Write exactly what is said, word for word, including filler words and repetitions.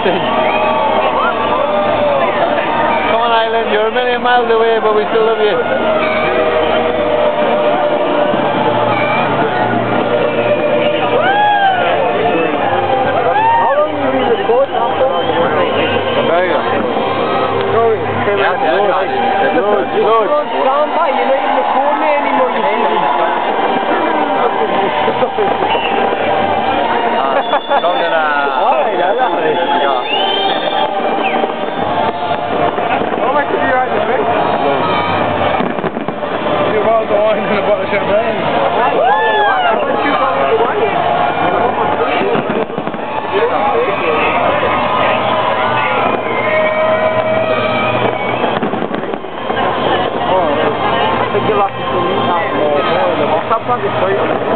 nothing. Come on, Ireland, you're a million miles away, but we still love you. How long have you been recording after? Very good. Sorry. Yeah, yeah, yeah. Loads, loads. Stand by, you're not even recording me anymore, you see. Alright, yeah, yeah. How much did you write this week? Two bottles of wine and a bottle of champagne. Two bottles of wine. I think you're lucky to meet that. I'll stop on this